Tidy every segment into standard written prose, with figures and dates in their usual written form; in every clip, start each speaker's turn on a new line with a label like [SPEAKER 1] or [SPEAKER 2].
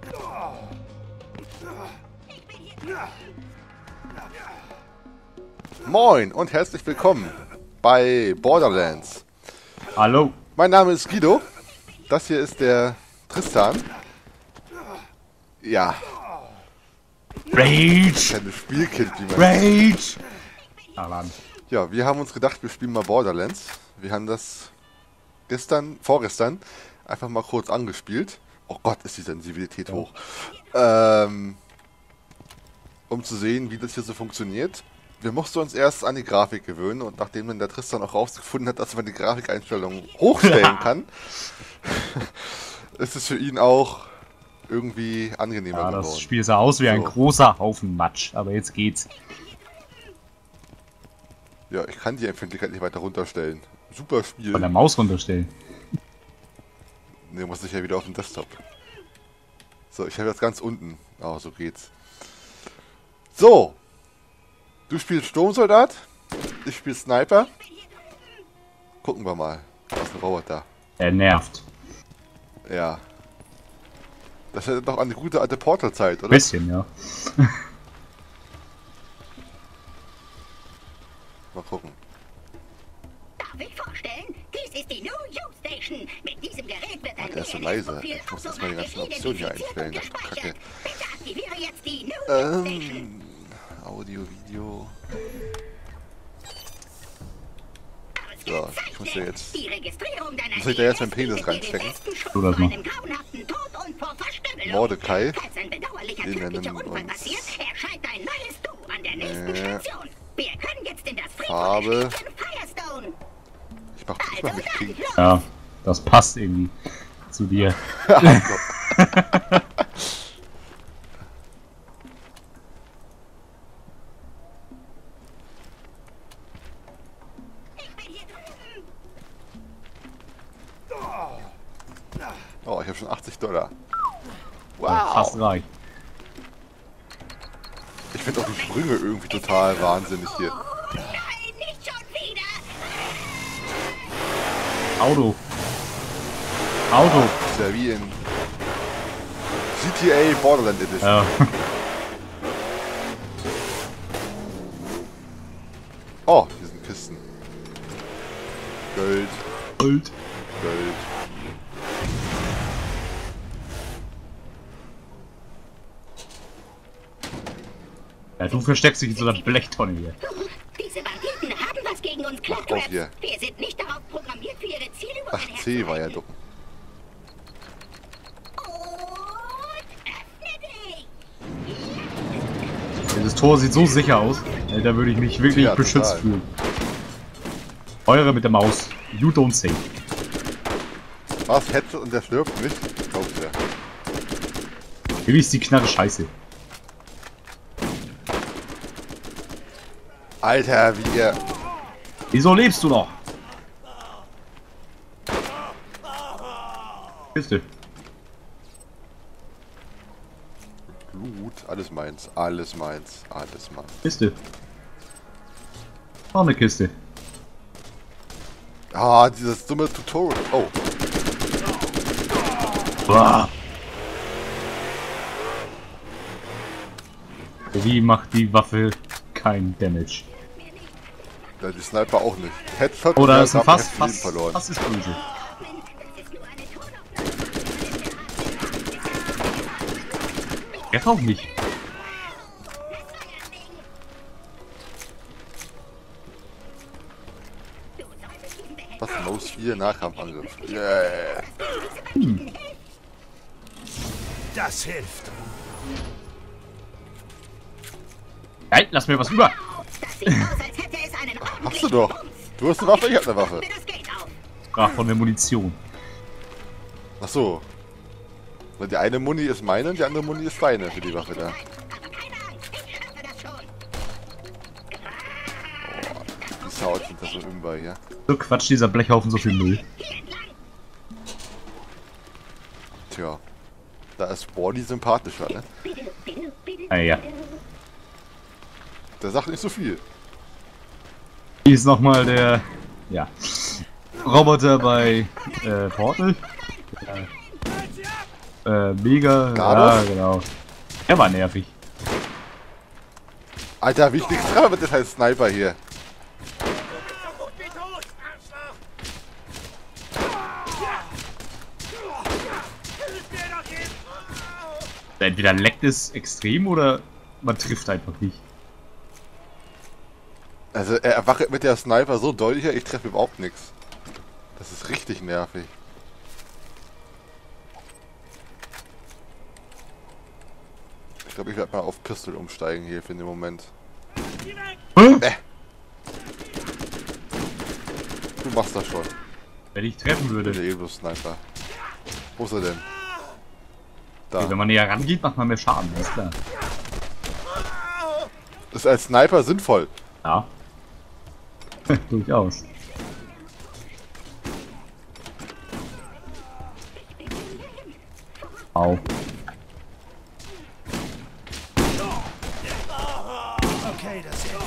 [SPEAKER 1] Moin und herzlich willkommen bei Borderlands.
[SPEAKER 2] Hallo.
[SPEAKER 1] Mein Name ist Guido. Das hier ist der Tristan. Ja.
[SPEAKER 2] Rage!
[SPEAKER 1] Kleines Spielkind, wie man.
[SPEAKER 2] Rage! Alarm.
[SPEAKER 1] Ja, wir haben uns gedacht, wir spielen mal Borderlands. Wir haben das vorgestern, einfach mal kurz angespielt. Oh Gott, ist die Sensibilität hoch. Um zu sehen, wie das hier so funktioniert. Wir mussten uns erst an die Grafik gewöhnen und nachdem dann der Tristan auch rausgefunden hat, dass man die Grafikeinstellungen hochstellen kann, ist es für ihn auch irgendwie angenehmer geworden.
[SPEAKER 2] Das Spiel sah aus wie ein großer Haufen Matsch, aber jetzt geht's.
[SPEAKER 1] Ja, ich kann die Empfindlichkeit nicht weiter runterstellen. Super Spiel.
[SPEAKER 2] Von der Maus runterstellen.
[SPEAKER 1] Ne, muss ich ja wieder auf den Desktop. So, ich habe jetzt ganz unten. Oh, so geht's. So. Du spielst Sturmsoldat. Ich spiele Sniper. Gucken wir mal. Das ist ein Roboter.
[SPEAKER 2] Er nervt.
[SPEAKER 1] Ja. Das ist doch eine gute alte Portal-Zeit, oder?
[SPEAKER 2] Bisschen, ja.
[SPEAKER 1] Mal gucken.
[SPEAKER 3] Darf ich vorstellen? Dies ist die New You Station. Mit diesem Gerät wird ein
[SPEAKER 1] Der ist so leise. Ich muss jetzt mal die ganzen Optionen hier einstellen. Das ist Kacke.
[SPEAKER 3] Bitte aktiviere jetzt die New You Station.
[SPEAKER 1] Audio, Video. So, ich muss ja jetzt. Muss ich da jetzt meinen Penis reinstecken?
[SPEAKER 2] Tu das mal.
[SPEAKER 1] Mordecai.
[SPEAKER 3] Den nennen wir uns.
[SPEAKER 1] Farbe. Ich mach mich pink.
[SPEAKER 2] Ja, das passt irgendwie zu dir.
[SPEAKER 1] Oh, ich habe schon $80.
[SPEAKER 2] Fast reich.
[SPEAKER 1] Ich finde auch die Sprünge irgendwie total wahnsinnig hier.
[SPEAKER 2] Auto. Auto.
[SPEAKER 1] Ist ja wie in GTA Borderland Edition.
[SPEAKER 2] Ja.
[SPEAKER 1] Oh, hier sind Kisten. Gold.
[SPEAKER 2] Gold.
[SPEAKER 1] Gold.
[SPEAKER 2] Ja, du versteckst dich in so einer Blechtonne hier.
[SPEAKER 3] Diese Banditen haben was gegen uns
[SPEAKER 1] Mach auf hier.
[SPEAKER 3] Wir sind nicht darauf programmiert, für ihre Ziele über
[SPEAKER 1] Ach, C war ja dumm.
[SPEAKER 2] Dieses Tor sieht so sicher aus. Da würde ich mich wirklich
[SPEAKER 1] Ja,
[SPEAKER 2] beschützt
[SPEAKER 1] total.
[SPEAKER 2] fühlen. Eure mit der Maus. You don't say.
[SPEAKER 1] Was? Headset und der stirbt nicht? Glaubst du ja.
[SPEAKER 2] Wie ist die Knarre scheiße.
[SPEAKER 1] Alter, wie ihr...
[SPEAKER 2] Wieso lebst du noch? Kiste.
[SPEAKER 1] Blut, alles meins, alles meins, alles meins.
[SPEAKER 2] Kiste. Auch eine Kiste.
[SPEAKER 1] Ah, dieses dumme Tutorial. Oh,
[SPEAKER 2] Boah. Wie macht die Waffe kein Damage?
[SPEAKER 1] ja, die Sniper auch nicht. Headshot
[SPEAKER 2] Oh, da
[SPEAKER 1] und
[SPEAKER 2] ist ein
[SPEAKER 1] hab
[SPEAKER 2] Fass.
[SPEAKER 1] Leben verloren.
[SPEAKER 2] Fass ist böse. Er auch nicht.
[SPEAKER 1] Was? Maus 4 Nahkampfangriff. Yeah.
[SPEAKER 4] Das hilft.
[SPEAKER 2] Nein, lass mir was über.
[SPEAKER 1] Hast du doch. Du hast eine Waffe, ich hab eine Waffe.
[SPEAKER 2] Sprach von der Munition.
[SPEAKER 1] Ach so. Weil die eine Muni ist meine und die andere Muni ist deine für die Waffe da. Oh, die Sounds sind das so imbar hier.
[SPEAKER 2] So Quatsch, dieser Blechhaufen so viel Müll.
[SPEAKER 1] Tja. Da ist Bordy sympathischer, ne?
[SPEAKER 2] Ah ja.
[SPEAKER 1] Der sagt nicht so viel.
[SPEAKER 2] Hier ist nochmal der... Ja. Roboter bei Portal. Mega.
[SPEAKER 1] Gardos?
[SPEAKER 2] Ja, genau. Der war nervig.
[SPEAKER 1] Alter, wie ich nichts treffe mit dem scheiß Sniper hier.
[SPEAKER 2] Entweder leckt es extrem oder man trifft einfach nicht.
[SPEAKER 1] Also er wackelt mit der Sniper so deutlich, ich treffe überhaupt nichts. Das ist richtig nervig. Ich glaube, ich werde mal auf Pistol umsteigen hier für den Moment. Du machst das schon.
[SPEAKER 2] Wenn ich treffen würde.
[SPEAKER 1] Der Elo-Sniper. Wo ist er denn? Da.
[SPEAKER 2] Okay, wenn man näher rangeht, macht man mehr Schaden, ist klar.
[SPEAKER 1] Ist als Sniper sinnvoll.
[SPEAKER 2] Ja. Durchaus. Au.
[SPEAKER 4] Okay, das hilft.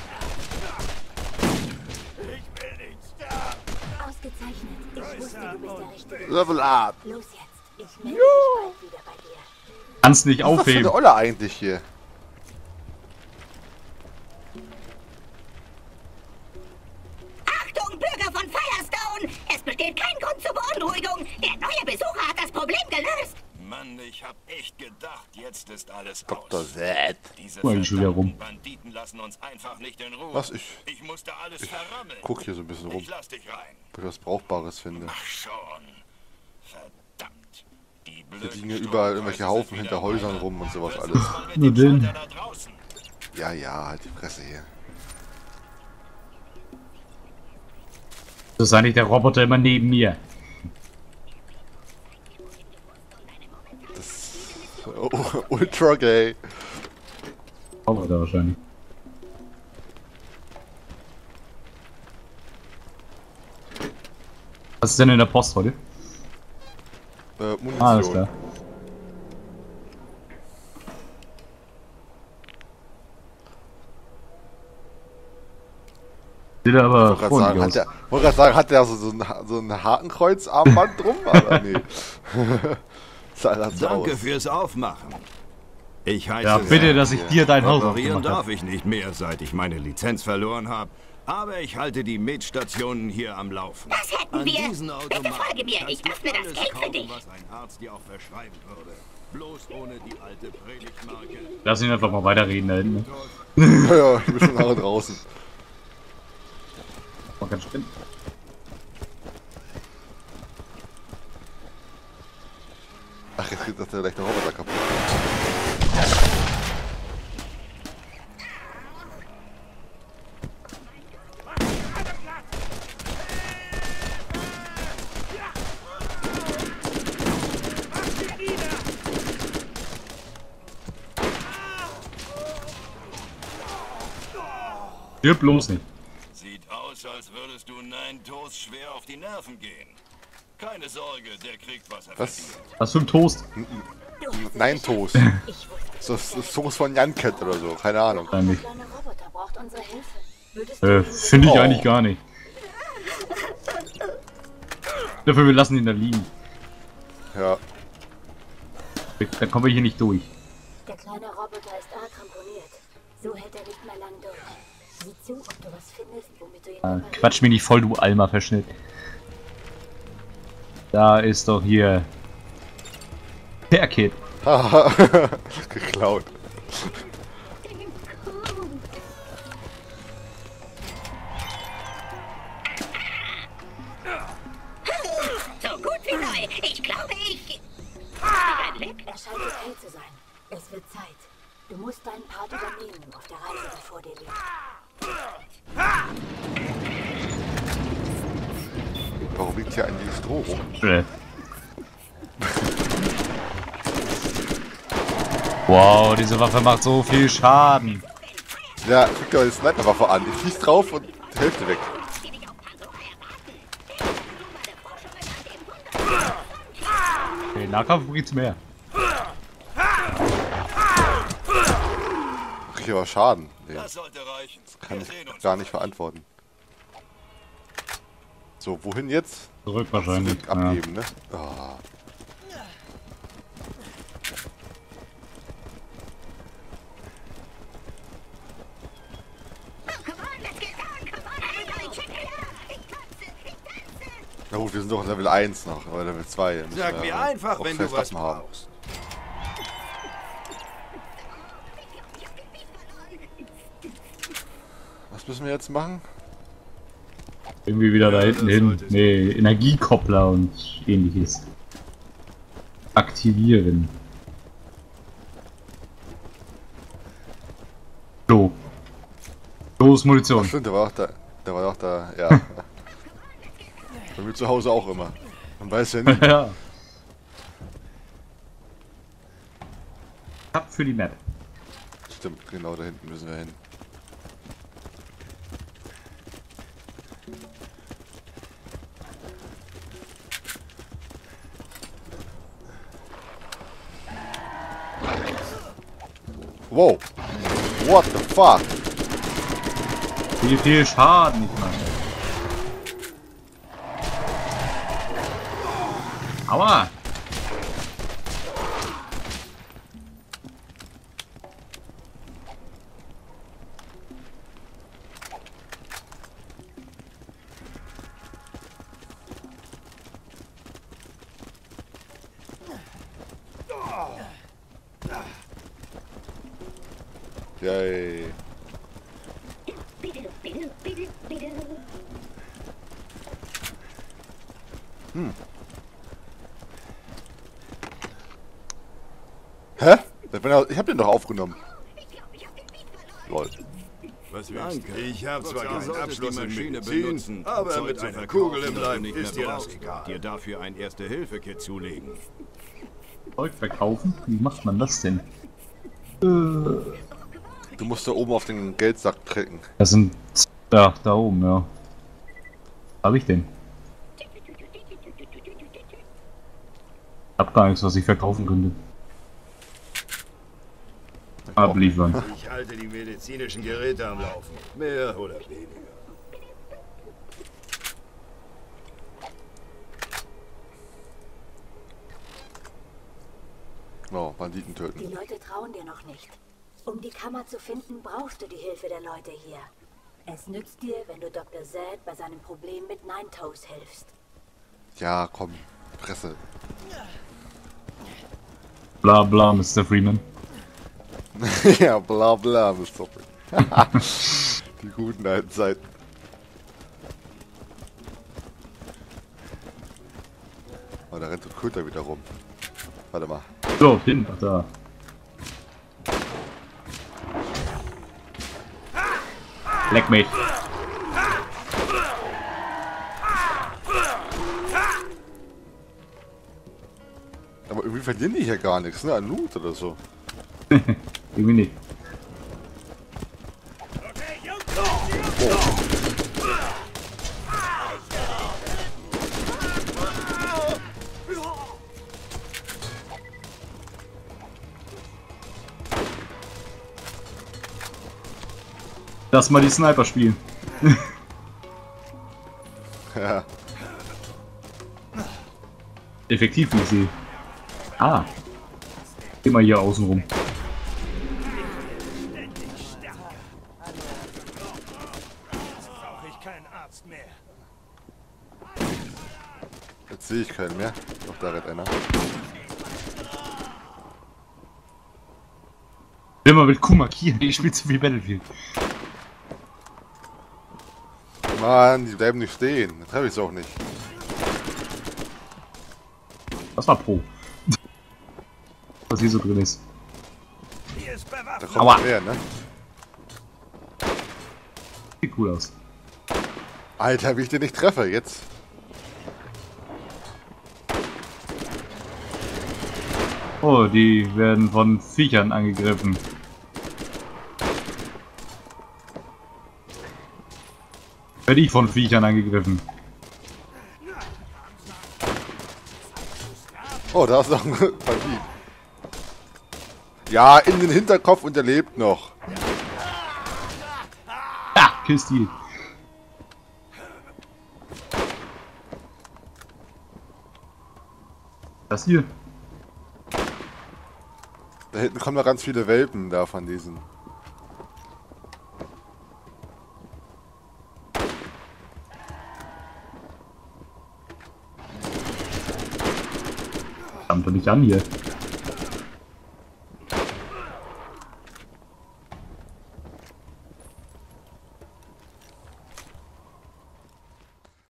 [SPEAKER 4] Ich will nicht sterben.
[SPEAKER 3] Ausgezeichnet. Ich wusste, du bist der Richtige.
[SPEAKER 1] Level up.
[SPEAKER 3] Los jetzt. Ich melde mich bald wieder bei dir.
[SPEAKER 2] Kannst nicht
[SPEAKER 1] Was ist das für
[SPEAKER 2] aufheben.
[SPEAKER 1] eine Olle eigentlich hier?
[SPEAKER 3] Achtung, Bürger von Firestone! Es besteht kein Grund zur Beunruhigung. Der neue Besucher hat das Problem gelöst.
[SPEAKER 5] Mann, ich hab echt gedacht, jetzt ist alles
[SPEAKER 1] Dr.
[SPEAKER 5] aus.
[SPEAKER 1] Z.
[SPEAKER 5] Diese
[SPEAKER 2] Guck mal, ich schon wieder rum.
[SPEAKER 5] verdammten Banditen lassen uns einfach nicht in Ruhe.
[SPEAKER 1] Was?
[SPEAKER 5] Ich musste alles verrammeln.
[SPEAKER 1] Guck hier so ein bisschen rum,
[SPEAKER 5] Ich lass dich rein.
[SPEAKER 1] ob ich was Brauchbares finde.
[SPEAKER 5] Ach schon. Verdammt. Die
[SPEAKER 1] Hier liegen ja überall irgendwelche Haufen hinter Häusern rum und sowas alles.
[SPEAKER 2] Nur den.
[SPEAKER 5] Da draußen.
[SPEAKER 1] Ja, ja, halt die Fresse hier.
[SPEAKER 2] Das ist eigentlich der Roboter immer neben mir.
[SPEAKER 1] Ultra gay.
[SPEAKER 2] Roboter wahrscheinlich. Was ist denn in der Post heute?
[SPEAKER 1] Munition.
[SPEAKER 2] Alles klar. Sieht aber
[SPEAKER 1] Ich wollte
[SPEAKER 2] freundlich aus.
[SPEAKER 1] gerade sagen, hat der so ein Hakenkreuz-Armband drum? Aber nee. Sah das so
[SPEAKER 6] Danke
[SPEAKER 1] aus.
[SPEAKER 6] fürs Aufmachen. Ich heiße
[SPEAKER 2] Ja, bitte, dass ich dir dein Haus
[SPEAKER 6] Operieren
[SPEAKER 2] aufgemacht
[SPEAKER 6] darf
[SPEAKER 2] habe.
[SPEAKER 6] ich nicht mehr, seit ich meine Lizenz verloren habe. Aber ich halte die Metstationen hier am Laufen.
[SPEAKER 3] Das hätten
[SPEAKER 6] An
[SPEAKER 3] wir.
[SPEAKER 6] diesen
[SPEAKER 3] Bitte
[SPEAKER 6] Automaten
[SPEAKER 3] folge mir.
[SPEAKER 6] kannst
[SPEAKER 3] Ich
[SPEAKER 6] du
[SPEAKER 3] öffne das
[SPEAKER 6] alles
[SPEAKER 3] Geld für
[SPEAKER 6] kaufen,
[SPEAKER 3] dich.
[SPEAKER 6] was ein Arzt dir auch verschreiben würde. Bloß ohne die alte Predigtmarke.
[SPEAKER 2] Lass ihn einfach mal weiterreden da hinten.
[SPEAKER 1] Ja, ja, ich bin schon nachher draußen.
[SPEAKER 2] Man kann sprinten.
[SPEAKER 1] Ach, jetzt geht das der leichte Roboter kaputt.
[SPEAKER 2] Stirb bloß nicht.
[SPEAKER 5] Sieht aus, als würdest du Nein Toast schwer auf die Nerven gehen. Keine Sorge, der kriegt, was er
[SPEAKER 1] Was?
[SPEAKER 5] verdient.
[SPEAKER 2] Was für ein Toast?
[SPEAKER 1] Nein, Toast.
[SPEAKER 3] Ich wusste,
[SPEAKER 1] Das ist Toast von Janket oder so, keine Ahnung.
[SPEAKER 2] Eigentlich.
[SPEAKER 3] der kleine Roboter braucht unsere Hilfe. Würdest du ihm
[SPEAKER 2] Finde ich
[SPEAKER 1] Oh.
[SPEAKER 2] eigentlich gar nicht. Dafür, wir lassen ihn da liegen.
[SPEAKER 1] Ja,
[SPEAKER 2] Dann kommen wir hier nicht durch.
[SPEAKER 3] Der kleine Roboter ist arg ramponiert. So hält er nicht mehr lang durch. Sieh zu, ob du was findest, womit du ihn
[SPEAKER 2] Quatsch mich nicht voll, du Alma-Verschnitt. Da ist doch hier der Kid.
[SPEAKER 1] haha, geklaut.
[SPEAKER 3] So gut wie neu. Ich glaube, ich... Ein Leck? Er scheint okay zu sein. Es wird Zeit. Du musst deinen Part übernehmen auf der Reise, die vor dir liegt.
[SPEAKER 1] Warum liegt hier eigentlich Stroh rum?
[SPEAKER 2] Wow, diese Waffe macht so viel Schaden.
[SPEAKER 1] Ja, guck dir mal die Sniperwaffe an. Ich schieß drauf und die Hälfte weg.
[SPEAKER 3] Die dich auf Pandora erwarten.
[SPEAKER 2] Okay, Nahkampf bringt's mehr.
[SPEAKER 1] Krieg ich aber Schaden. Nee,
[SPEAKER 5] Das sollte reichen.
[SPEAKER 1] kann
[SPEAKER 5] Wir
[SPEAKER 1] ich
[SPEAKER 5] sehen uns.
[SPEAKER 1] gar nicht verantworten. So, wohin jetzt?
[SPEAKER 2] Zurück wahrscheinlich.
[SPEAKER 1] Abgeben, ne? Ah. Na gut, wir sind doch Level 1 noch, oder Level 2.
[SPEAKER 6] Sag mir einfach, wenn du was brauchst.
[SPEAKER 1] Was müssen wir jetzt machen?
[SPEAKER 2] Irgendwie wieder da
[SPEAKER 6] Ja,
[SPEAKER 2] hinten
[SPEAKER 6] das
[SPEAKER 2] hin.
[SPEAKER 6] solltest du.
[SPEAKER 2] Nee, Energiekoppler und ähnliches. Aktivieren. So. Los, Munition.
[SPEAKER 1] Stimmt, der war auch da. Der war auch da, ja. Bei mir zu Hause auch immer. Man weiß ja nie.
[SPEAKER 2] Ja. Tab für die Map.
[SPEAKER 1] Stimmt, genau da hinten müssen wir hin. Wow. What the fuck?
[SPEAKER 2] Wie viel Schaden ich mache. Aua!
[SPEAKER 1] Yay. Hä? Ich hab den doch aufgenommen. Lol.
[SPEAKER 6] Was willst du?
[SPEAKER 4] Ich habe zwar
[SPEAKER 6] Du
[SPEAKER 4] keinen
[SPEAKER 6] solltest
[SPEAKER 4] Abschluss
[SPEAKER 6] die
[SPEAKER 4] in
[SPEAKER 6] Maschine
[SPEAKER 4] Medizin,
[SPEAKER 6] benutzen, um
[SPEAKER 4] aber
[SPEAKER 6] Zeug
[SPEAKER 4] mit
[SPEAKER 6] zu
[SPEAKER 4] einer
[SPEAKER 6] verkaufen,
[SPEAKER 4] Kugel im
[SPEAKER 6] das du
[SPEAKER 4] Leib
[SPEAKER 6] nicht
[SPEAKER 4] ist
[SPEAKER 6] mehr
[SPEAKER 4] dir das
[SPEAKER 6] brauchst.
[SPEAKER 4] egal.
[SPEAKER 6] Dir dafür ein Erste-Hilfe-Kit zulegen.
[SPEAKER 2] Zeug verkaufen? Wie macht man das denn?
[SPEAKER 1] Du musst da oben auf den Geldsack klicken.
[SPEAKER 2] Das sind. Ja, da oben, ja. Was hab ich denn? Hab gar nichts, was ich verkaufen könnte. Abliefern.
[SPEAKER 4] Ich halte die medizinischen Geräte am Laufen. Mehr oder weniger.
[SPEAKER 1] Oh, Banditen
[SPEAKER 3] Die
[SPEAKER 1] töten.
[SPEAKER 3] Leute trauen dir noch nicht. Um die Kammer zu finden, brauchst du die Hilfe der Leute hier. Es nützt dir, wenn du Dr. Zed bei seinem Problem mit Nine-Toes hilfst.
[SPEAKER 1] Ja, komm. Presse.
[SPEAKER 2] Bla bla, Mr. Freeman.
[SPEAKER 1] Ja, bla bla, Mr. Die guten alten Zeiten. Oh, da rennt so ein Köter wieder rum. Warte mal.
[SPEAKER 2] So, hin, ach da. Leck mich.
[SPEAKER 1] Aber irgendwie verlieren die hier gar nichts, ne? An Loot oder so.
[SPEAKER 2] Irgendwie nicht. Lass mal die Sniper spielen.
[SPEAKER 1] Ja.
[SPEAKER 2] Effektiv wie ich sehe. Ah. Immer hier außen rum.
[SPEAKER 4] Brauche ich keinen Arzt mehr.
[SPEAKER 1] Jetzt sehe ich keinen mehr. Doch, da rennt einer.
[SPEAKER 2] Will mal mit Q markieren, ich spiele zu viel Battlefield.
[SPEAKER 1] Mann, die bleiben nicht stehen. Dann treffe ich es auch nicht.
[SPEAKER 2] Das war Pro. Was hier so drin ist.
[SPEAKER 4] Hier ist
[SPEAKER 1] Da
[SPEAKER 4] bewaffnet.
[SPEAKER 1] kommt
[SPEAKER 2] Aua.
[SPEAKER 1] mehr, ne?
[SPEAKER 2] Sieht cool aus.
[SPEAKER 1] Alter, wie ich den nicht treffe, jetzt.
[SPEAKER 2] Oh, die werden von Viechern angegriffen. Werde ich von Viechern angegriffen.
[SPEAKER 1] Oh, da ist noch ein Bandit. Ja, in den Hinterkopf und er lebt noch.
[SPEAKER 2] Ja, Kill-Stil. Das hier.
[SPEAKER 1] Da hinten kommen noch ganz viele Welpen da von diesen.
[SPEAKER 2] doch nicht an hier.